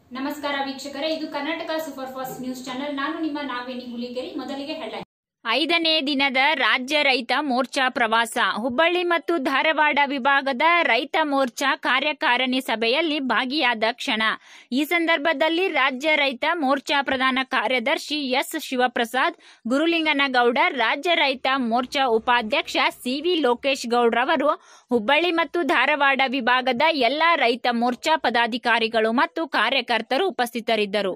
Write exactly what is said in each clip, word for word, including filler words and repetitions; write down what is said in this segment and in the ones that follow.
ನಮಸ್ಕಾರ ವೀಕ್ಷಕರೇ, ಇದು Karnataka super fast news channel. ನಾನು ನಿಮ್ಮ ನಾವೇನಿ ಹುಲಿಗೆರಿ. ಮೊದಲಿಗೆ ಹೆಡ್ಲೈನ್. ಐದನೇ ದಿನದ ರಾಜ್ಯ ರೈತ ಮೋರ್ಚಾ ಪ್ರವಾಸ. ಹುಬ್ಬಳ್ಳಿ ಮತ್ತು ಧಾರವಾಡ ವಿಭಾಗದ ರೈತ ಮೋರ್ಚಾ ಕಾರ್ಯಕಾರಿಣಿ ಸಭೆಯಲ್ಲಿ ಭಾಗಿಯಾದ ಕ್ಷಣ. ಈ ಸಂದರ್ಭದಲ್ಲಿ ರಾಜ್ಯ ರೈತ ಮೋರ್ಚಾ ಪ್ರಧಾನ ಕಾರ್ಯದರ್ಶಿ ಎಸ್ ಶಿವಪ್ರಸಾದ್ ಗುರುಲಿಂಗನಗೌಡ, ರಾಜ್ಯ ರೈತ ಮೋರ್ಚಾ ಉಪಾಧ್ಯಕ್ಷ ಸಿವಿ ಲೋಕೇಶ್ ಗೌಡ್ರವರು, ಹುಬ್ಬಳ್ಳಿ ಮತ್ತು ಧಾರವಾಡ ವಿಭಾಗದ ಎಲ್ಲಾ ರೈತ ಮೋರ್ಚಾ ಪದಾಧಿಕಾರಿಗಳು ಮತ್ತು ಕಾರ್ಯಕರ್ತರು ಉಪಸ್ಥಿತರಿದ್ದರು.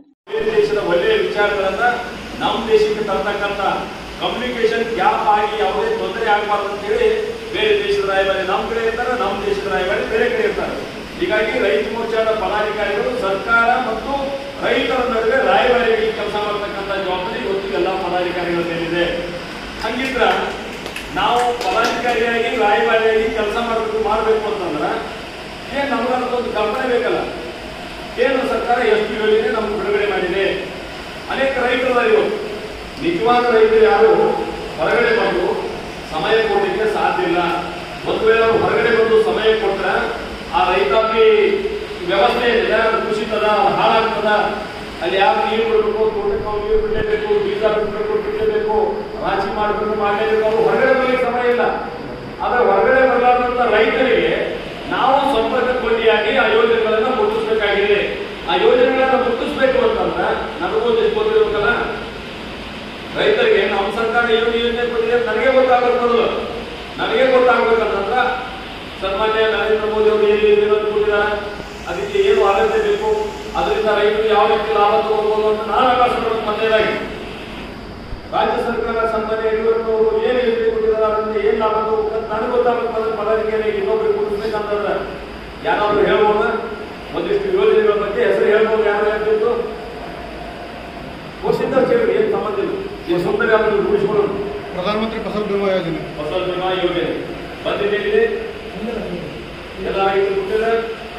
ಕಮ್ಯುನಿಕೇಶನ್ ಗ್ಯಾಪ್ ಆಗಿ ಯಾವುದೇ ತೊಂದರೆ ಆಗಬಾರ್ದು ಅಂತ ಹೇಳಿ ಬೇರೆ ದೇಶದ ರಾಯಭಾರಿ ನಮ್ಮ ಕಡೆ ಇರ್ತಾರೆ, ನಮ್ಮ ದೇಶದ ರಾಯಭಾರಿ ಬೇರೆ ಕಡೆ ಇರ್ತಾರೆ. ಹೀಗಾಗಿ ರೈತ ಮೋರ್ಚಾದ ಪದಾಧಿಕಾರಿಗಳು ಸರ್ಕಾರ ಮತ್ತು ರೈತರ ನಡುವೆ ರಾಯಭಾರಿಯಾಗಿ ಕೆಲಸ ಮಾಡತಕ್ಕಂಥ ಜವಾಬ್ದಾರಿ ಇವತ್ತು ಎಲ್ಲ ಪದಾಧಿಕಾರಿಗಳ ಮೇಲಿದೆ. ಹಂಗಿದ್ರ ನಾವು ಪದಾಧಿಕಾರಿಯಾಗಿ ರಾಯಭಾರಿಯಾಗಿ ಕೆಲಸ ಮಾಡಬೇಕು ಮಾಡಬೇಕು ಅಂತಂದ್ರೆ ಏನ್ ನಮಗೊಂದು ಕಲ್ಪನೆ ಬೇಕಲ್ಲ. ಕೇಂದ್ರ ಸರ್ಕಾರ ಎಷ್ಟು ಯೋಜನೆ ನಮ್ಗೆ ಬಿಡುಗಡೆ ಮಾಡಿದೆ. ಅನೇಕ ರೈತರು ಇವತ್ತು ನಿಜವಾದ ರೈತರು ಯಾರು ಹೊರಗಡೆ ಬಂದು ಸಮಯ ಕೊಡಲಿಕ್ಕೆ ಸಾಧ್ಯ ಇಲ್ಲ. ಒಂದು ವೇಳೆ ಅವರು ಹೊರಗಡೆ ಬಂದು ಸಮಯ ಕೊಟ್ರೆ ಆ ರೈತಾಪಿ ವ್ಯವಸ್ಥೆ ಇದೆ, ಕುಸಿತದ ಹಾಳಾಗ್ತದ. ಅಲ್ಲಿ ಯಾರು ನೀರು ಬಿಡಬೇಕು, ತೋಟಕ್ಕೆ ನಾವು ನೀರು ಬಿಡಲೇಬೇಕು, ಬೀಜ ಬಿಡಬೇಕು ಬಿಡಲೇಬೇಕು, ರಾಶಿ ಮಾಡಬೇಕು ಮಾಡಲೇಬೇಕು. ಅವರು ಹೊರಗಡೆ ಬರಲಿಕ್ಕೆ ಸಮಯ ಇಲ್ಲ. ಆದ್ರೆ ಹೊರಗಡೆ ಬರಲಾರ್ದಂತ ರೈತರಿಗೆ ನಾವು ಸಂಪರ್ಕಗೊಂಡಿಯಾಗಿ ಆ ಯೋಜನೆಗಳನ್ನ ಮುಟ್ಟಿಸ್ಬೇಕಾಗಿದೆ. ಆ ಯೋಜನೆಗಳನ್ನ ಮುಟ್ಟಿಸ್ಬೇಕು ಅಂತಂದ್ರೆ ನಮಗೊಂದಿಷ್ಟು ಗೊತ್ತಿರ್ಬೇಕಲ್ಲ. ರೈತರಿಗೆ ನಮ್ಮ ಸರ್ಕಾರ ಏನು ಯೋಜನೆ ಕೊಟ್ಟಿದೆ ನನಗೆ ಗೊತ್ತಾಗಬೇಕು. ನನಗೆ ಗೊತ್ತಾಗಬೇಕಂತಂದ್ರ ಸನ್ಮಾನ್ಯ ನರೇಂದ್ರ ಮೋದಿ ಅವರು ಏನು ಯೋಜನೆ ಕೊಟ್ಟಿದ್ದಾರೆ, ಅದಕ್ಕೆ ಏನು ಆದ್ಯತೆ ಬೇಕು, ಅದರಿಂದ ರೈತರು ಯಾವ ರೀತಿ ಲಾಭ ತಗೋಬಹುದು ಅಂತ ನಾನು ಆಕಾಶ ಮೊದಲೇದಾಗಿ ರಾಜ್ಯ ಸರ್ಕಾರ ಸನ್ಮಾನ್ಯ ಯಡಿಯೂರಪ್ಪ ಅವರು ಏನು ಯೋಜನೆ ಕೊಟ್ಟಿದ್ದಾರೆ, ಅದರಿಂದ ಏನ್ ಲಾಭ ತಗೋಬೇಕು ಅಂತ ನನಗೆ ಗೊತ್ತಾಗಬೇಕು. ಅದನ್ನ ಪದಾಧಿಕಾರಿಗೆ ಇನ್ನೊಬ್ಬರಿಗೆ ಕೊಡಿಸ್ಬೇಕಂತಂದ್ರೆ ಯಾರಾದ್ರೂ ಹೇಳ್ಬೋದ? ಒಂದಿಷ್ಟು ಯೋಜನೆಗಳ ಬಗ್ಗೆ ಹೆಸರು ಹೇಳ್ಬೋದು. ಯಾರು ಹೇಳ್ತಿತ್ತು ವರ್ಷದಿಂದ ಕೇಳಿ ಏನು ಸಂಬಂಧ ಇಲ್ಲ. ಈ ಸುಂದರ ರೂಢಿಸಿಕೊಳ್ಳೋದು ಪ್ರಧಾನಮಂತ್ರಿ ಫಸಲ್ ಬಿಮಾ ಯೋಜನೆ ಫಸಲ್ ಬಿಮಾ ಯೋಜನೆ ಬಂದಿದೆ. ಎಲ್ಲ ರೈತರು ಕೊಟ್ಟಿದ್ದಾರೆ.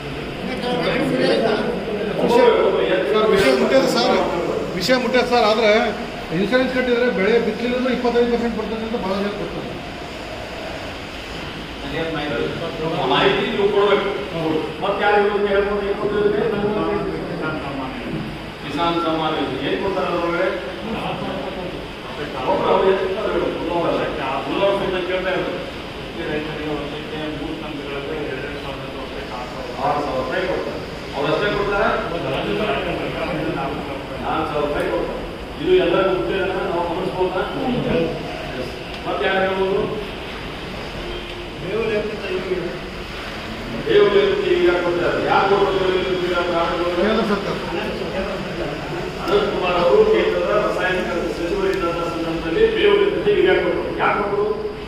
ವಿಷಯ ಮುಟ್ಟ್ಯದ ಸರ್ ವಿಷಯ ಮುಟ್ಟ್ಯದ ಸರ್ ಆದ್ರೆ ಇನ್ಶೂರೆನ್ಸ್ ಕಟ್ಟಿದ್ರೆ ಬೆಳೆ ಬಿತ್ತಲಿಲ್ಲ ಇಪ್ಪತ್ತೈದು ಪರ್ಸೆಂಟ್ ಬರ್ತದೆ ಅಂತ ಬಹಳ ಜನ ಕೊಡ್ತಾರೆ. ಮಾಹಿತಿ ನೀವು ಕೊಡ್ಬೇಕು. ಮತ್ತೆ ಯಾರು ಹೇಳ್ಬೋದು? ಕಿಸಾನ್ ಸಮ್ಮಾನ್ ಯೋಜನೆ ಏನ್ ಕೊಡ್ತಾರೆ ಅದರೊಳಗಡೆ? ಕೇಳ್ತಾ ಇರೋದು ರೈತರಿಗೆ ವರ್ಷಕ್ಕೆ ಮೂರು ಕಂತುಗಳಲ್ಲಿ ಎರಡೆರಡು ಸಾವಿರದ ವರ್ಷಕ್ಕೆ ಆರು ಸಾವಿರ ರೂಪಾಯಿ ಕೊಡ್ತಾರೆ. ಅವ್ರು ಅಷ್ಟೇ ಕೊಡ್ತಾರೆ, ನಾಲ್ಕು ಸಾವಿರ ರೂಪಾಯಿ ಕೊಡ್ತಾರೆ. ಇದು ಎಲ್ಲರಿಗೂ ಮುಖ್ಯ ನಾವು ಗಮನಿಸಬಹುದಾ? ಮತ್ತೆ ಯಾರು ಹೇಳ್ಬೋದು? ದೇವರು ಈಗ ಕೊಡ್ತಾರೆ. ಯಾರು ಕೊಡ್ತಾರೆ? ಕೇಂದ್ರ ಸರ್ಕಾರ ಅನಂತ್ ಕುಮಾರ್ ಅವರು ಕೇಂದ್ರದ ರಾಸಾಯನಿಕ ಸಚಿವರಿದ್ದಂತ ಸಂದರ್ಭದಲ್ಲಿ ಬೇವು ಯೂರಿಯಾ ಕೊಟ್ಟರು. ಯಾಕೆ ಕೊಟ್ಟರು?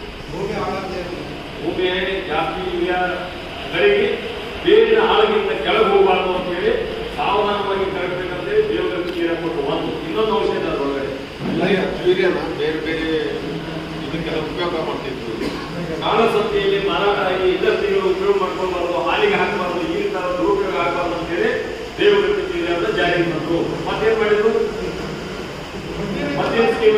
ಭೂಮಿ ಜಾಸ್ತಿ ಯೂರಿಯಾ ಗಳಿಗೆ ಬೇರಿನ ಆಳಗಿಂತ ಕೆಳಗೆ ಹೋಗಬಾರ್ದು ಅಂತ ಹೇಳಿ ಸಾವಧಾನವಾಗಿ ಕರಗಬೇಕಂತ ಹೇಳಿ ಬೇವು ಯೂರಿಯಾ ಕೊಟ್ಟರು. ಒಂದು ಇನ್ನೊಂದು ಔಷಧ ಅದರೊಳಗಡೆ ಯೂರಿಯಾನ ಬೇರೆ ಬೇರೆ ಇದಕ್ಕೆಲ್ಲ ಉಪಯೋಗ ಮಾಡ್ತಿದ್ರು. ಕಾಳಸಂತೆಯಲ್ಲಿ ಮಾರಾಟ ಆಗಿ ಇಂಡಸ್ಟ್ರಿಗಳು ಉಪಯೋಗ ಮಾಡ್ಕೊಳ್ಬಾರ್ದು, ಹಾಲಿಗೆ ಹಾಕಬಾರ್ದು, ಈ ತರ ದುರುಪಯೋಗ ಆಗಬಾರ್ದು ಅಂತ ಹೇಳಿ ಬೇವು ಯೂರಿಯಾ ಜಾರಿಗೆ ಬಂದರು. ಮತ್ತೇನ್ ಮಾಡಿದ್ರು? ಮತ್ತೇನ್ ಸ್ಕೀಮ್?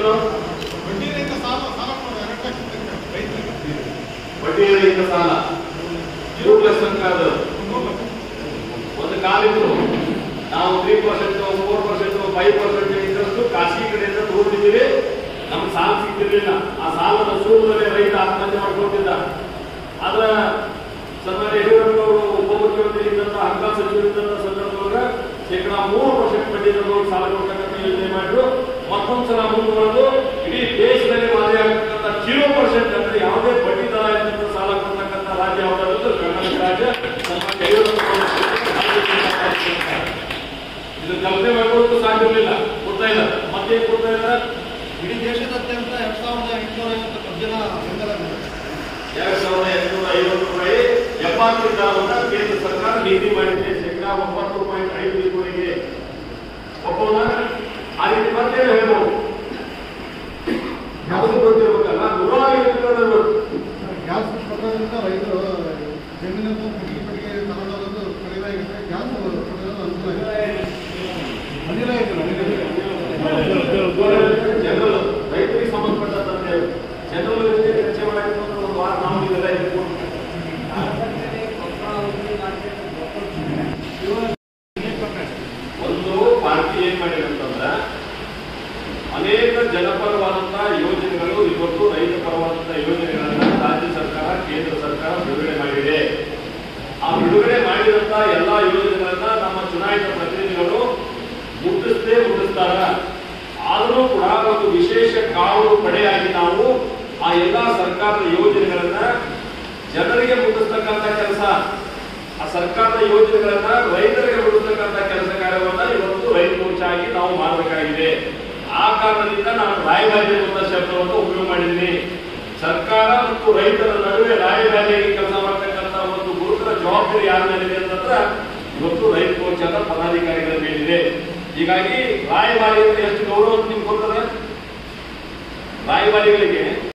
ಬಡ್ಡಿ ರಹಿತ ಸಾಲ ಟ್ಯೂಬ್ಲೆಸ್ ಸರ್ಕಾರ ಒಂದು ಕಾಲಿದ್ರು. ನಾವು three percent four percent five percent interest ಖಾಸಗಿ ಕಡೆಯಿಂದ ತಗೊಂಡಿದ್ದೀವಿ. ನಮ್ಗೆ ಸಾಲ ಸಿಗ್ತಿರ್ಲಿಲ್ಲ. ಆ ಸಾಲದ ಸೂತ್ರದಲ್ಲಿ ರೈತ ಆತ್ಮಹತ್ಯೆ ಮಾಡ್ಕೊಳ್ತಿದ್ದ. ಆದ್ರ ಸನ್ಮಾನ್ಯ ಯಡಿಯೂರಪ್ಪ ಅವರು ಉಪಮುಖ್ಯಮಂತ್ರಿ ಇದ್ದಂತ ಹಣಕಾಸು ಸಚಿವರಿದ್ದಂತ ಸಂದರ್ಭದೊಳಗ ಶೇಕಡಾ ಮೂರು ಪರ್ಸೆಂಟ್ ಬಡ್ಡಿ ದರದಲ್ಲಿ ಸಾಲ ಕೊಡ್ತಕ್ಕಂಥ ಯೋಜನೆ ಮಾಡಿದ್ರು. ಮತ್ತೊಂದ್ಸಲ ಮುಂದುವರೆದು ಇಡೀ ದೇಶದಲ್ಲಿ ಮಾದರಿ ಆಗ್ತಕ್ಕಂಥ ಜೀರೋ ಪರ್ಸೆಂಟ್ ಅಂದ್ರೆ ಯಾವುದೇ ಬಡ್ಡಿ ದರ ಇದ್ದಂತ ಸಾಲ ಕೊಡ್ತಕ್ಕಂಥ ರಾಜ್ಯ ಯಾವ್ದಾದ್ರು ಕರ್ನಾಟಕ ರಾಜ್ಯ. ಸನ್ಮಾನ್ಯ ಯಡಿಯೂರಪ್ಪ ಇದು ಕಲ್ಪನೆ ಮಾಡ್ಕೊಳ್ಳೋದು ಸಾಧ್ಯವಿಲ್ಲ, ಕೊಡ್ತಾ ಇಲ್ಲ. ಮತ್ತೇನ್ ಕೊಡ್ತಾ ಇಲ್ಲ? ಇಡೀ ದೇಶದಾದ್ಯಂತ ಎರಡ್ ಸಾವಿರದ ಎಂಟುನೂರ ಐವತ್ತು ಜನ ಎರಡ್ ಸಾವಿರದ ಎಂಟುನೂರ ಐವತ್ತು ರೂಪಾಯಿ ಎಪ್ಪತ್ತು ದರವನ್ನ ಕೇಂದ್ರ ಸರ್ಕಾರ ನಿಗದಿ ಮಾಡಿದೆ. ಶೇಕಡಾ ಒಂಬತ್ತು ಪಾಯಿಂಟ್ ಐದು ಇದುವರೆಗೆ ಒಪ್ಪೋಣ. ಆ ರೀತಿ ಮತ್ತೆ ಹೇಳ್ಬೋದು. ಯಾವುದು ಗೊತ್ತಿರ್ಬೇಕಲ್ಲ, ನೂರಾರು ಯೋಜನೆಗಳು ಗ್ಯಾಸ್ ಪ್ರಕಾರದಿಂದ ರೈತರು ಜಮೀನನ್ನು ಪೆಟ್ಟಿಗೆ ಪೆಟ್ಟಿಗೆ ತಗೊಂಡೋದು ಕಡಿಮೆ ಆಗಿದೆ. ಗ್ಯಾಸ್ ಅನುಕೂಲ ಅನಿಲ ಜನರಲ್ ರೈತರಿಗೆ ಸಂಬಂಧಪಟ್ಟಂತೆ ಜನರಲ್ ಚರ್ಚೆ ಮಾಡಬೇಕು ಅಂತ ಒಂದು ವಾರ ನಾವು ಇದೆಲ್ಲ ಇಟ್ಕೊಂಡು ಏನ್ ಮಾಡಿದೆ ಅಂತಂದ್ರೆ ಅನೇಕ ಜನಪರವಾದಂತಹ ಯೋಜನೆಗಳು ಇವತ್ತು ರೈತ ಪರವಾದಂತಹ ಯೋಜನೆಗಳನ್ನ ರಾಜ್ಯ ಸರ್ಕಾರ ಕೇಂದ್ರ ಸರ್ಕಾರ ಬಿಡುಗಡೆ ಮಾಡಿದೆ. ಆ ಬಿಡುಗಡೆ ಮಾಡಿದಂತ ಎಲ್ಲಾ ಯೋಜನೆಗಳನ್ನ ನಮ್ಮ ಚುನಾಯಿತ ಪ್ರತಿನಿಧಿಗಳು ಮುಟ್ಟಿಸದೇ ಮುಟ್ಟಿಸ್ತಾರ. ಆದರೂ ಕೂಡ ಒಂದು ವಿಶೇಷ ಕಾವಲು ಪಡೆಯಾಗಿ ನಾವು ಆ ಎಲ್ಲಾ ಸರ್ಕಾರದ ಯೋಜನೆಗಳನ್ನ ಜನರಿಗೆ ಮುಟ್ಟಿಸ್ತಕ್ಕಂಥ ಕೆಲಸ, ಆ ಸರ್ಕಾರದ ಯೋಜನೆಗಳನ್ನ ರೈತರಿಗೆ ಮುಟ್ಟಿಸ್ತಕ್ಕಂಥ ಕೆಲಸ ಕಾರ್ಯವನ್ನ ಇವತ್ತು ರೈತ ಮೋರ್ಚಾ ಆಗಿ ನಾವು ಮಾಡಬೇಕಾಗಿದೆ. ಆ ಕಾರಣದಿಂದ ನಾನು ರಾಯಭಾರಿ ಎಂಬ ಶಬ್ದವನ್ನು ಉಪಯೋಗ ಮಾಡಿದ್ದೀನಿ. ಸರ್ಕಾರ ಮತ್ತು ರೈತರ ನಡುವೆ ರಾಯಭಾರಿಯಾಗಿ ಕೆಲಸ ಮಾಡ್ತಕ್ಕಂಥ ಒಂದು ಗುರುತರ ಜವಾಬ್ದಾರಿ ಯಾರ ಮೇಲಿದೆ ಅಂತಂದ್ರೆ ಇವತ್ತು ರೈತ ಮೋರ್ಚಾದ ಪದಾಧಿಕಾರಿಗಳ ಮೇಲಿದೆ. ಹೀಗಾಗಿ ರಾಯಭಾರಿ ಎಷ್ಟು ಗೌರವ ನಿಮ್ಗೆ ಕೊಡ್ತಾರೆ ರಾಯಭಾರಿಗಳಿಗೆ